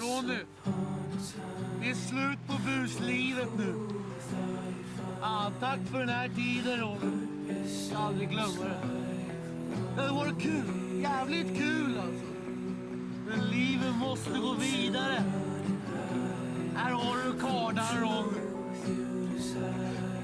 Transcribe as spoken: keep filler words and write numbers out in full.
Ronny, det är slut på buslivet nu. Ah, tack för den här tiden, Ronny. Jag ska aldrig glömma det. Det har varit kul, jävligt kul alltså. Men livet måste gå vidare. Här har du kardan, Ronny.